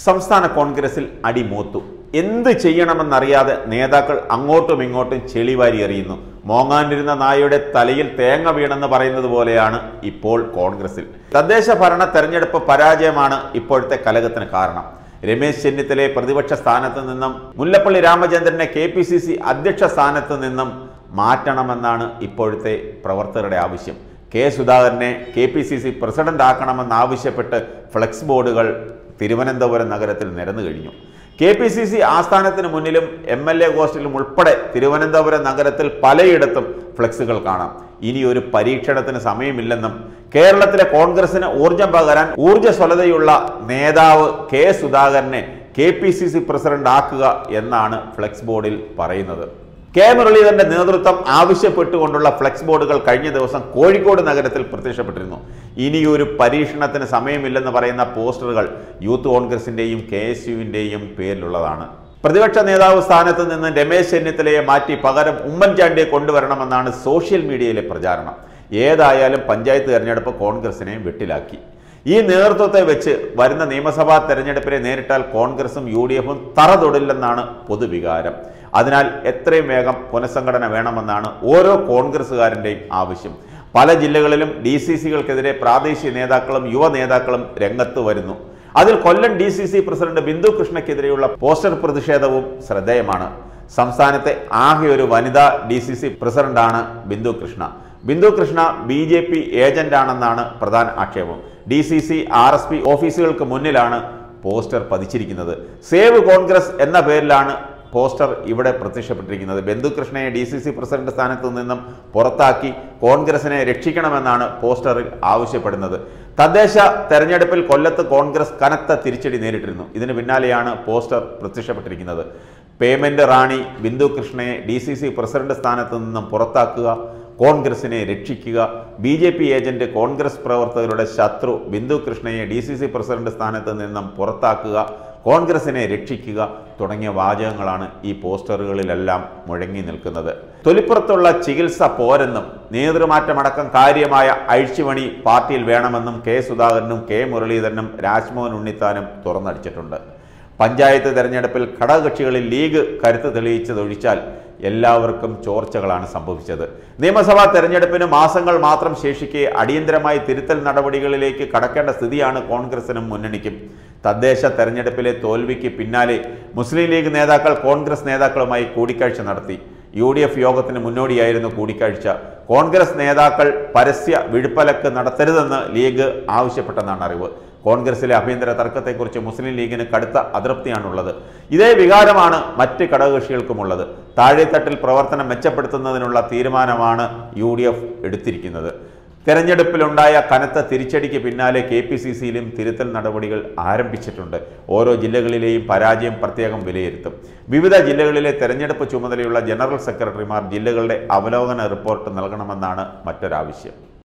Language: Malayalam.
സംസ്ഥാന കോൺഗ്രസിൽ അടിമൂത്തു. എന്ത് ചെയ്യണമെന്നറിയാതെ നേതാക്കൾ അങ്ങോട്ടും ഇങ്ങോട്ടും ചെളിവാരി എറിയുന്നു. മോങ്ങാനിരുന്ന നായയുടെ തലയിൽ തേങ്ങ വീണെന്ന് പറയുന്നത് പോലെയാണ് ഇപ്പോൾ കോൺഗ്രസിൽ. തദ്ദേശ ഭരണ തെരഞ്ഞെടുപ്പ് പരാജയമാണ് ഇപ്പോഴത്തെ കലഹത്തിന് കാരണം. രമേശ് ചെന്നിത്തലയെ പ്രതിപക്ഷ സ്ഥാനത്ത് നിന്നും മുല്ലപ്പള്ളി രാമചന്ദ്രനെ KPCC അധ്യക്ഷ സ്ഥാനത്ത് നിന്നും മാറ്റണമെന്നാണ് ഇപ്പോഴത്തെ പ്രവർത്തകരുടെ ആവശ്യം. ksudhakaran KPCC പ്രസിഡന്റ് ആക്കണമെന്നാവശ്യപ്പെട്ട് ഫ്ലെക്സ് ബോർഡുകൾ തിരുവനന്തപുരം നഗരത്തിൽ നിരന്നു കഴിഞ്ഞു. KPCC ആസ്ഥാനത്തിന് മുന്നിലും MLA ഗോഷ്ഠിലും ഉൾപ്പെടെ തിരുവനന്തപുരം നഗരത്തിൽ പലയിടത്തും ഫ്ലെക്സുകൾ കാണാം. ഇനി ഒരു പരീക്ഷണത്തിന് സമയമില്ലെന്നും കേരളത്തിലെ കോൺഗ്രസിന് ഊർജം പകരാൻ ഊർജ്ജസ്വലതയുള്ള നേതാവ് ksudhakaran KPCC പ്രസിഡന്റ് ആക്കുക എന്നാണ് ഫ്ലെക്സ് ബോർഡിൽ പറയുന്നത്. മുരളീധരന്റെ നേതൃത്വം ആവശ്യപ്പെട്ടുകൊണ്ടുള്ള ഫ്ലെക്സ് ബോർഡുകൾ കഴിഞ്ഞ ദിവസം കോഴിക്കോട് നഗരത്തിൽ പ്രത്യക്ഷപ്പെട്ടിരുന്നു. ഇനിയൊരു പരീക്ഷണത്തിന് സമയമില്ലെന്ന് പറയുന്ന പോസ്റ്ററുകൾ യൂത്ത് കോൺഗ്രസിന്റെയും KSUവിന്റെയും പേരിലുള്ളതാണ്. പ്രതിപക്ഷ നേതാവ് സ്ഥാനത്ത് നിന്ന് രമേശ് ചെന്നിത്തലയെ മാറ്റി പകരം ഉമ്മൻചാണ്ടിയെ കൊണ്ടുവരണമെന്നാണ് സോഷ്യൽ മീഡിയയിലെ പ്രചാരണം. ഏതായാലും പഞ്ചായത്ത് തെരഞ്ഞെടുപ്പ് കോൺഗ്രസിനെ വെട്ടിലാക്കി. ഈ നേതൃത്വത്തെ വെച്ച് വരുന്ന നിയമസഭാ തെരഞ്ഞെടുപ്പിനെ നേരിട്ടാൽ കോൺഗ്രസും UDFും തറ തൊടില്ലെന്നാണ് പൊതുവികാരം. അതിനാൽ എത്രയും വേഗം പുനഃസംഘടന വേണമെന്നാണ് ഓരോ കോൺഗ്രസ്സുകാരൻ്റെയും ആവശ്യം. പല ജില്ലകളിലും DCCകൾക്കെതിരെ പ്രാദേശിക നേതാക്കളും യുവ നേതാക്കളും രംഗത്ത് വരുന്നു. അതിൽ കൊല്ലം DCC പ്രസിഡന്റ് ബindhukrishnaക്കെതിരെയുള്ള പോസ്റ്റർ പ്രതിഷേധവും ശ്രദ്ധേയമാണ്. സംസ്ഥാനത്തെ ആകെ ഒരു വനിതാ DCC പ്രസിഡന്റാണ് ബindhukrishna BJP ഏജന്റാണെന്നാണ് പ്രധാന ആക്ഷേപം. DCC RSP ഓഫീസുകൾക്ക് മുന്നിലാണ് പോസ്റ്റർ പതിച്ചിരിക്കുന്നത്. സേവ് കോൺഗ്രസ് എന്ന പേരിലാണ് പോസ്റ്റർ ഇവിടെ പ്രത്യക്ഷപ്പെട്ടിരിക്കുന്നത്. ബindhukrishnaയെ DCC പ്രസിഡന്റ് സ്ഥാനത്തു നിന്നും പുറത്താക്കി കോൺഗ്രസിനെ രക്ഷിക്കണമെന്നാണ് പോസ്റ്ററിൽ ആവശ്യപ്പെടുന്നത്. തദ്ദേശ തെരഞ്ഞെടുപ്പിൽ കൊല്ലത്ത് കോൺഗ്രസ് കനത്ത തിരിച്ചടി നേരിട്ടിരുന്നു. ഇതിന് പിന്നാലെയാണ് പോസ്റ്റർ പ്രത്യക്ഷപ്പെട്ടിരിക്കുന്നത്. പേയ്മെന്റ് റാണി ബindhukrishnaയെ DCC പ്രസിഡന്റ് സ്ഥാനത്തു നിന്നും പുറത്താക്കുക, കോൺഗ്രസിനെ രക്ഷിക്കുക, BJP ഏജന്റ് കോൺഗ്രസ് പ്രവർത്തകരുടെ ശത്രു ബindhukrishnaയെ DCC പ്രസിഡന്റ് സ്ഥാനത്ത് നിന്നും പുറത്താക്കുക, കോൺഗ്രസിനെ രക്ഷിക്കുക തുടങ്ങിയ വാചകങ്ങളാണ് ഈ പോസ്റ്ററുകളിലെല്ലാം മുഴങ്ങി നിൽക്കുന്നത്. തൊലിപ്പുറത്തുള്ള ചികിത്സ പോരെന്നും നേതൃമാറ്റമടക്കം കാര്യമായ അഴിച്ചുപണി പാർട്ടിയിൽ വേണമെന്നും ksudhakaran മുരളീധരനും രാജ്മോഹൻ ഉണ്ണിത്താനും തുറന്നടിച്ചിട്ടുണ്ട്. പഞ്ചായത്ത് തെരഞ്ഞെടുപ്പിൽ ഘടകകക്ഷികളിൽ ലീഗ് കരുത്ത് തെളിയിച്ചതൊഴിച്ചാൽ എല്ലാവർക്കും ചോർച്ചകളാണ് സംഭവിച്ചത്. നിയമസഭാ തെരഞ്ഞെടുപ്പിന് മാസങ്ങൾ മാത്രം ശേഷിക്കെ അടിയന്തരമായി തിരുത്തൽ നടപടികളിലേക്ക് കടക്കേണ്ട സ്ഥിതിയാണ് കോൺഗ്രസിനും മുന്നണിക്കും. തദ്ദേശ തെരഞ്ഞെടുപ്പിലെ തോൽവിക്ക് പിന്നാലെ മുസ്ലിം ലീഗ് നേതാക്കൾ കോൺഗ്രസ് നേതാക്കളുമായി കൂടിക്കാഴ്ച നടത്തി. UDF യോഗത്തിന് മുന്നോടിയായിരുന്നു കൂടിക്കാഴ്ച. കോൺഗ്രസ് നേതാക്കൾ പരസ്യ വിഴുപ്പലക്ക് നടത്തരുതെന്ന് ലീഗ് ആവശ്യപ്പെട്ടെന്നാണ് അറിവ്. കോൺഗ്രസിലെ ആഭ്യന്തര തർക്കത്തെക്കുറിച്ച് മുസ്ലിം ലീഗിന് കടുത്ത അതൃപ്തിയാണുള്ളത്. ഇതേ വികാരമാണ് മറ്റ് ഘടകകക്ഷികൾക്കുമുള്ളത്. താഴെത്തട്ടിൽ പ്രവർത്തനം മെച്ചപ്പെടുത്തുന്നതിനുള്ള തീരുമാനമാണ് UDF എടുത്തിരിക്കുന്നത്. തെരഞ്ഞെടുപ്പിലുണ്ടായ കനത്ത തിരിച്ചടിക്ക് പിന്നാലെ KPCCയിലും തിരുത്തൽ നടപടികൾ ആരംഭിച്ചിട്ടുണ്ട്. ഓരോ ജില്ലകളിലെയും പരാജയം പ്രത്യേകം വിലയിരുത്തും. വിവിധ ജില്ലകളിലെ തെരഞ്ഞെടുപ്പ് ചുമതലയുള്ള ജനറൽ സെക്രട്ടറിമാർ ജില്ലകളുടെ അവലോകന റിപ്പോർട്ട് നൽകണമെന്നാണ് മറ്റൊരാവശ്യം.